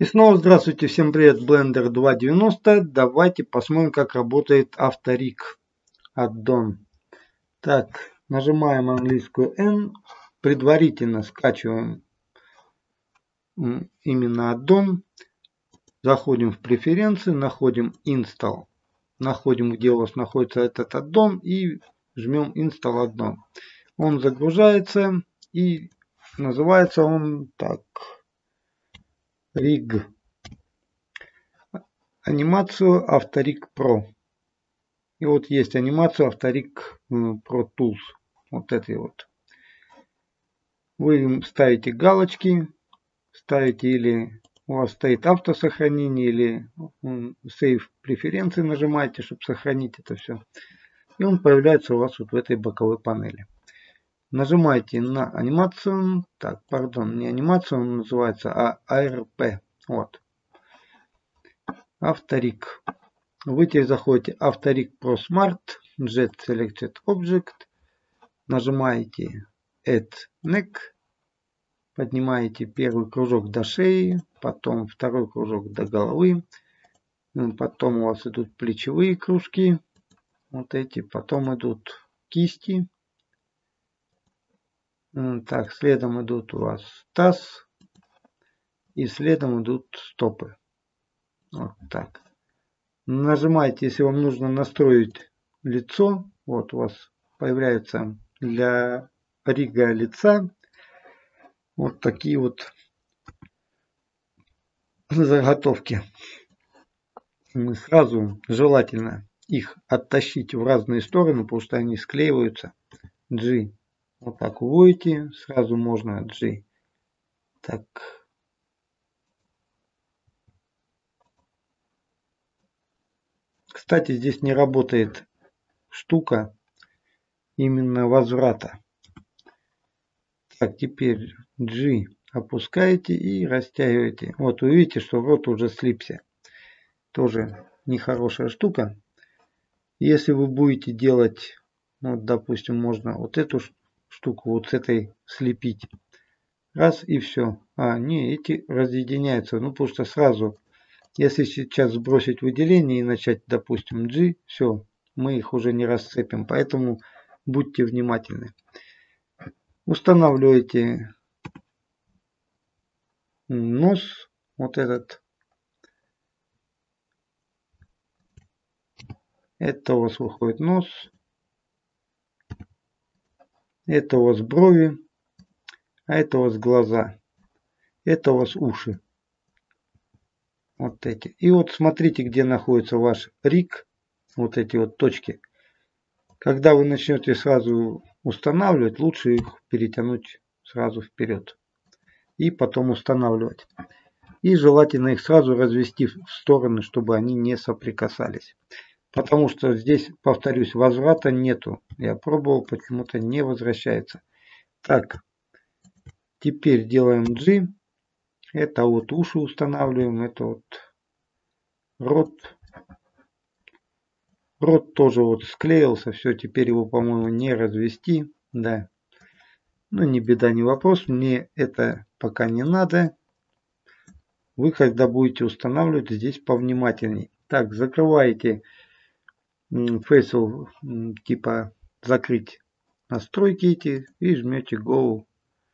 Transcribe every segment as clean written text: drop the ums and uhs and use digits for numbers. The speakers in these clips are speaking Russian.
И снова здравствуйте, всем привет, Blender 2.90. Давайте посмотрим, как работает авторик аддон. Так, нажимаем английскую N, предварительно скачиваем именно аддон, заходим в преференции, находим Install, находим, где у вас находится этот аддон и жмем Install аддон. Он загружается и называется он так, Rig. Анимацию Авторик Pro. И вот есть анимацию Авторик Pro Tools. Вот этой вот. Вы ставите галочки, ставите или у вас стоит автосохранение, или Save преференции нажимаете, чтобы сохранить это все. И он появляется у вас вот в этой боковой панели. Нажимаете на анимацию. Так, пардон, не анимацию он называется, а ARP. Вот. Авторик. Вы теперь заходите Авторик Pro Smart, Jet Selected Object, нажимаете Add Neck, поднимаете первый кружок до шеи, потом второй кружок до головы, потом у вас идут плечевые кружки, вот эти, потом идут кисти, так, следом идут у вас таз и следом идут стопы. Вот так. Нажимаете, если вам нужно настроить лицо. Вот у вас появляется для рига лица вот такие вот заготовки. Сразу желательно их оттащить в разные стороны, потому что они склеиваются. G. Вот так уводите. Сразу можно G. Так. Кстати, здесь не работает штука именно возврата. Так, теперь G опускаете и растягиваете. Вот вы видите, что рот уже слипся. Тоже нехорошая штука. Если вы будете делать, вот, допустим, можно вот эту штуку вот с этой слепить. Раз и все. А, не, эти разъединяются. Ну, потому что сразу, если сейчас сбросить выделение и начать, допустим, G, все, мы их уже не расцепим. Поэтому будьте внимательны. Устанавливаете нос, вот этот. Это у вас выходит нос. Это у вас брови. А это у вас глаза. Это у вас уши. Вот эти. И вот смотрите, где находится ваш риг. Вот эти вот точки. Когда вы начнете сразу устанавливать, лучше их перетянуть сразу вперед. И потом устанавливать. И желательно их сразу развести в стороны, чтобы они не соприкасались. Потому что здесь, повторюсь, возврата нету. Я пробовал, почему-то не возвращается. Так, теперь делаем G. Это вот уши устанавливаем. Это вот рот. Рот тоже вот склеился. Все, теперь его, по-моему, не развести. Да. Ну, не беда, не вопрос. Мне это пока не надо. Вы, когда будете устанавливать, здесь повнимательней. Так, закрываете Facial, типа закрыть настройки эти и жмете Go.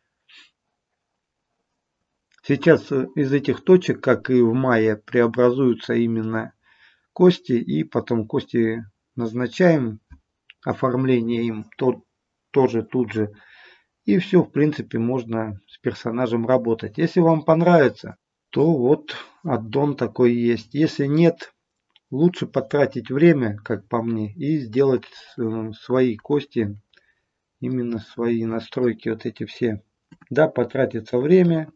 Сейчас из этих точек, как и в мае, преобразуются именно кости, и потом кости назначаем, оформление им тоже тут же. И все, в принципе, можно с персонажем работать. Если вам понравится, то вот аддон такой есть. Если нет, лучше потратить время, как по мне, и сделать свои кости, именно свои настройки, вот эти все. Да, потратится время,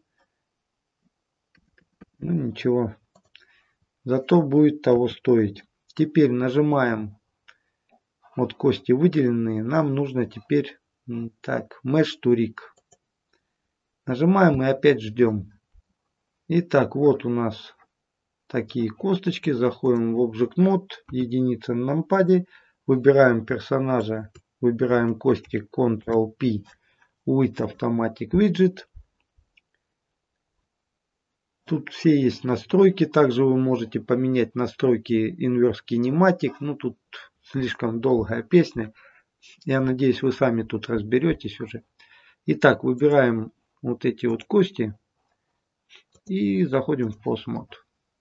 ну ничего, зато будет того стоить. Теперь нажимаем, вот кости выделенные, нам нужно теперь, так, Mesh to Rig. Нажимаем и опять ждем. Итак, вот у нас такие косточки. Заходим в Object Mode, единица на нампаде. Выбираем персонажа, выбираем кости Ctrl-P, With Automatic Widget. Тут все есть настройки. Также вы можете поменять настройки Inverse Kinematic. Ну тут слишком долгая песня. Я надеюсь, вы сами тут разберетесь уже. Итак, выбираем вот эти вот кости и заходим в Pose Mode.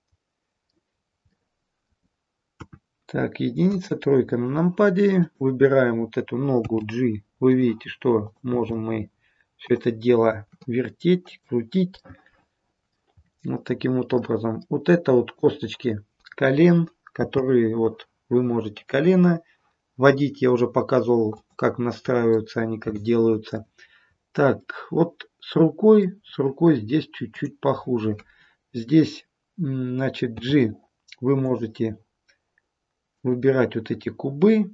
Так, единица, тройка на нампаде. Выбираем вот эту ногу G. Вы видите, что можем мы все это дело вертеть, крутить. Вот таким вот образом. Вот это вот косточки колен, которые вот вы можете колено вводить. Я уже показывал, как настраиваются они, как делаются. Так, вот с рукой здесь чуть-чуть похуже. Здесь, значит, G вы можете выбирать вот эти кубы.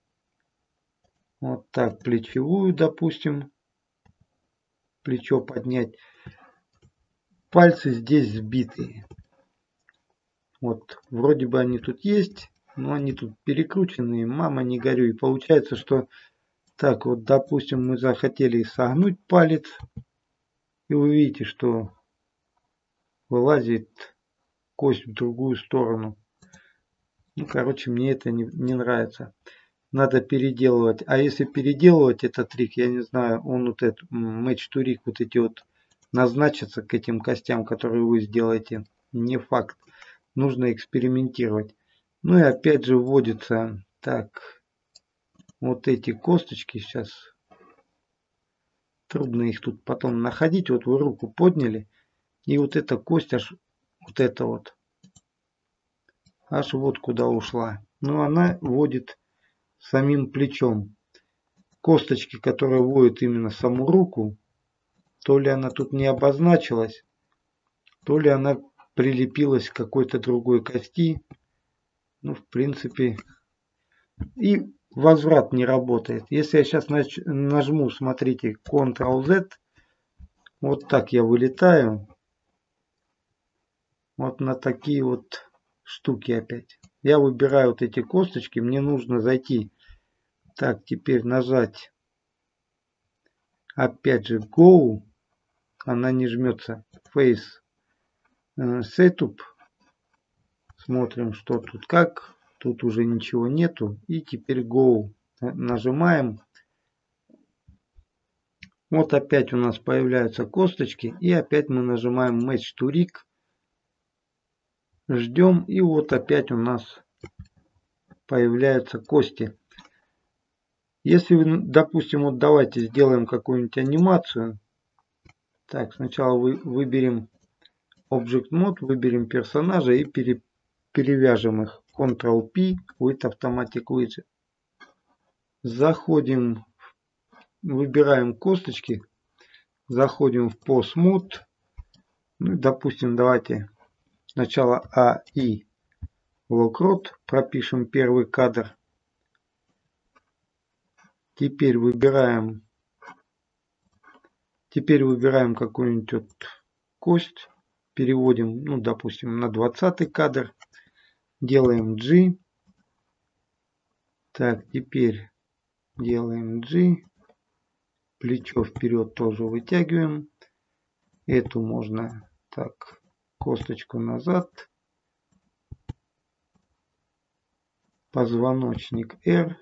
Вот так, плечевую, допустим. Плечо поднять. Пальцы здесь сбитые. Вот, вроде бы они тут есть, но они тут перекрученные. Мама, не горюй. И получается, что так вот, допустим, мы захотели согнуть палец. И вы видите, что вылазит кость в другую сторону. Ну, короче, мне это не нравится. Надо переделывать. А если переделывать этот трик, я не знаю, он вот этот match to rig, вот эти вот назначатся к этим костям, которые вы сделаете. Не факт. Нужно экспериментировать. Ну и опять же вводится так. Вот эти косточки сейчас. Трудно их тут потом находить. Вот вы руку подняли. И вот эта кость аж вот это вот. Аж вот куда ушла. Но она вводит самим плечом. Косточки, которые вводят именно саму руку. То ли она тут не обозначилась. То ли она прилепилась к какой-то другой кости. Ну, в принципе. И возврат не работает. Если я сейчас нажму, смотрите, Ctrl-Z. Вот так я вылетаю. Вот на такие вот штуки опять. Я выбираю вот эти косточки. Мне нужно зайти. Так, теперь нажать. Опять же Go. Она не жмется. Face Setup. Смотрим, что тут как. Тут уже ничего нету. И теперь Go. Нажимаем. Вот опять у нас появляются косточки. И опять мы нажимаем Match to Rig. Ждем. И вот опять у нас появляются кости. Если вы, допустим, вот давайте сделаем какую-нибудь анимацию. Так, сначала выберем Object Mode, выберем персонажа и перевяжем их. Ctrl-P, with Automatic Widget. Заходим, выбираем косточки, заходим в Pose Mode. Ну, допустим, давайте сначала AI Lockrod, пропишем первый кадр. Теперь выбираем какую-нибудь вот кость. Переводим, ну, допустим, на 20 кадр. Делаем G. Так, теперь делаем G. Плечо вперед тоже вытягиваем. Эту можно так, косточку назад. Позвоночник R.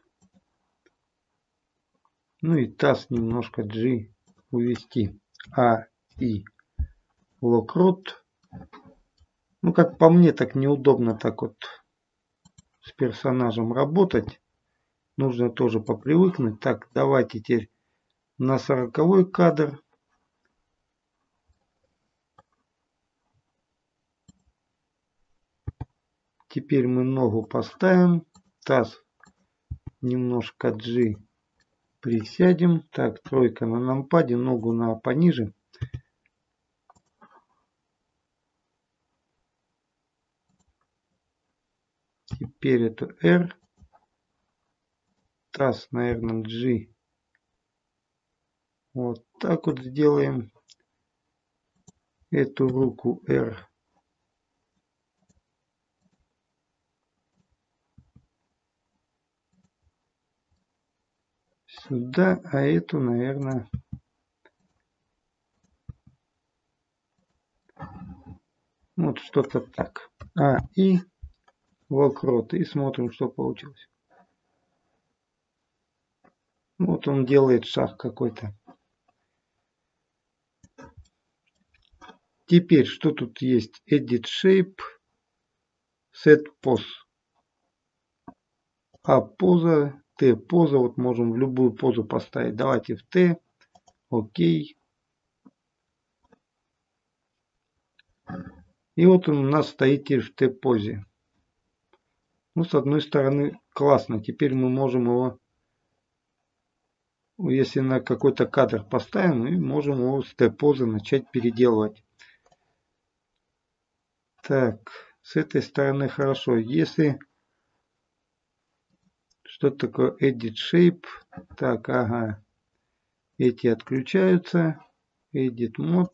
Ну и таз немножко G увести. А и Lockrod. Ну, как по мне, так неудобно так вот с персонажем работать. Нужно тоже попривыкнуть. Так, давайте теперь на 40-й кадр. Теперь мы ногу поставим. Таз немножко G присядем. Так, тройка на нампаде, ногу на пониже. Теперь это R. Таз, наверное, G. Вот так вот сделаем. Эту руку R. Сюда, а эту, наверное, Вот что-то так. И волкрот. И смотрим, что получилось. Вот он делает шаг какой-то. Теперь, что тут есть? Edit Shape, Set Pose. Поза, T-поза. Вот можем в любую позу поставить. Давайте в T. Окей. И вот он у нас стоит в T-позе. Ну, с одной стороны, классно. Теперь мы можем его, если на какой-то кадр поставим, мы можем его с T-позы начать переделывать. Так, с этой стороны хорошо. Если что такое Edit Shape, так, ага, эти отключаются. Edit Mode.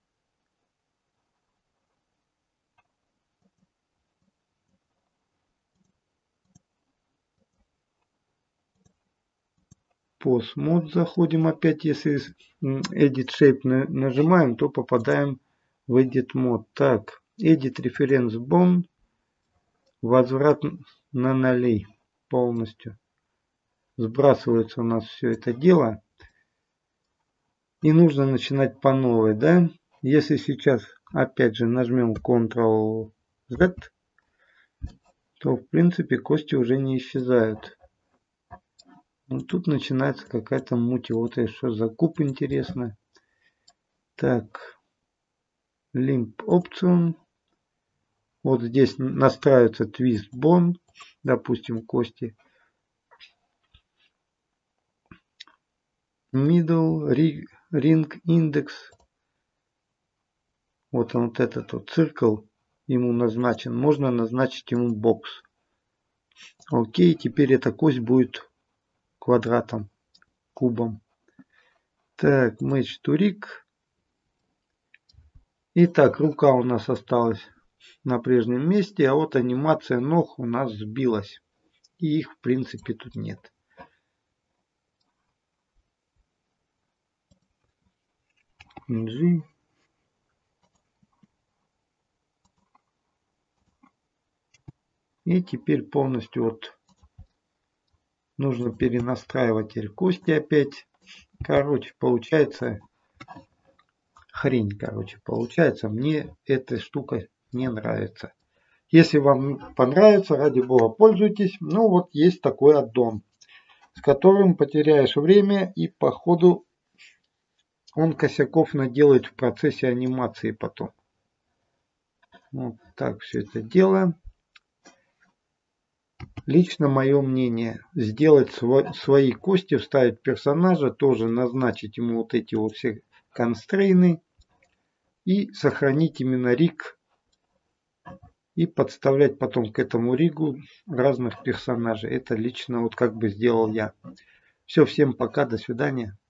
Pose Mode заходим опять. Если Edit Shape нажимаем, то попадаем в Edit Mode. Так, Edit Reference Bone. Возврат на 0 полностью. Сбрасывается у нас все это дело. И нужно начинать по новой, да? Если сейчас опять же нажмем Ctrl-Z, то в принципе кости уже не исчезают. Но тут начинается какая-то муть. Вот и что за куб, интересно. Так. Limb Option. Вот здесь настраивается Twist Bone. Допустим, кости. Middle Ring Index. Вот он, вот этот вот циркл ему назначен. Можно назначить ему бокс. Окей, теперь эта кость будет квадратом, кубом. Так, Match to Rig. Итак, рука у нас осталась на прежнем месте, а вот анимация ног у нас сбилась. И их в принципе тут нет. G. И теперь полностью вот нужно перенастраивать кости опять. Короче, получается хрень, получается. Мне эта штука не нравится. Если вам понравится, ради бога, пользуйтесь. Ну вот есть такой аддон, с которым потеряешь время и по ходу он косяков наделает в процессе анимации потом. Вот так все это дело. Лично мое мнение, сделать свои кости, вставить персонажа, тоже назначить ему вот эти вот все констрейны и сохранить именно риг и подставлять потом к этому ригу разных персонажей. Это лично вот как бы сделал я. Все, всем пока, до свидания.